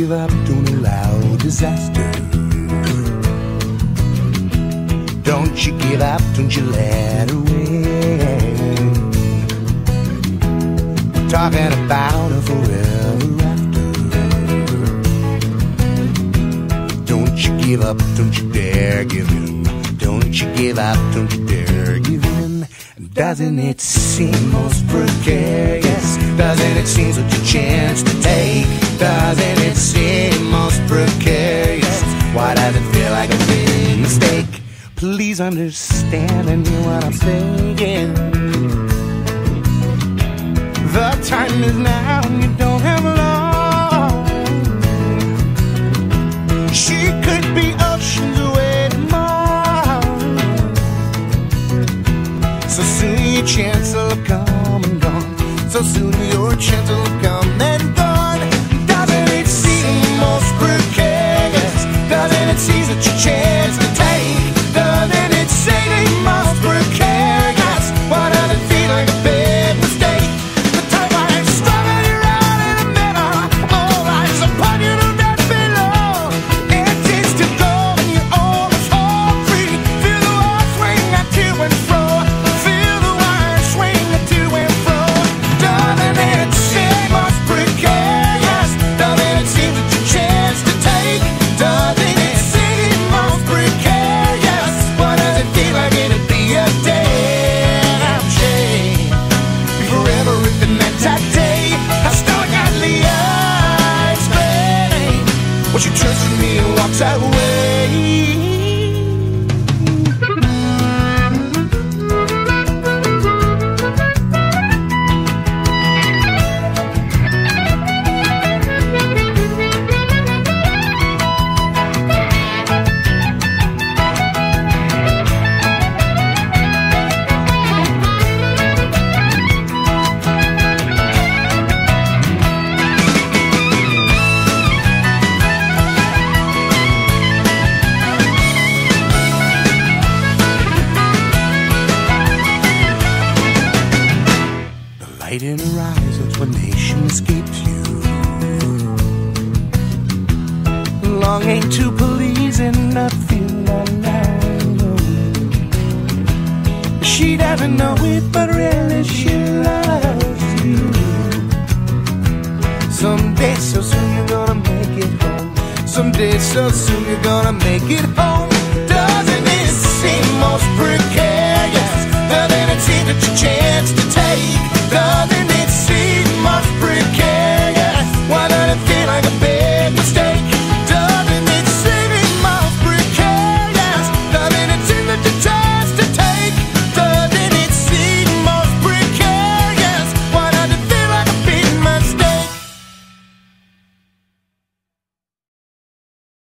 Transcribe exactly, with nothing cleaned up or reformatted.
give up, don't allow disaster. Don't you give up, don't you let her win. Talking about a forever after. Don't you give up, don't you dare give in. Don't you give up, don't you dare give in. Doesn't it seem most precarious? Doesn't it seem such a chance to take? Doesn't it seem most precarious? Why does it feel like a big mistake? Please understand and hear what I'm saying. The time is now and you don't have long. She could be oceans away tomorrow. So soon your chance will come and gone. So soon your chance will come and gone. Doesn't it seem most precarious? Doesn't it seem such a chance to take? Doesn't it seem most precarious? Why does it feel like a big mistake? The turbine is struggling around in the middle. All eyes upon you to that below. It is to go and you almost fall free. Feel the wire swing to and fro. Feel the wire swing to and fro. Doesn't it seem most precarious? Doesn't it seem such a chance to take? Doesn't it seem most precarious? Why does it feel like it'd be a damn shame? Forever written that that day, I still got the eyes explain. When she turns to me and walks away. Light in her eyes, explanation escapes you. Longing to please and not feel alone. She doesn't know it, but really she loves you. Someday so soon you're gonna make it home. Someday so soon you're gonna make it home.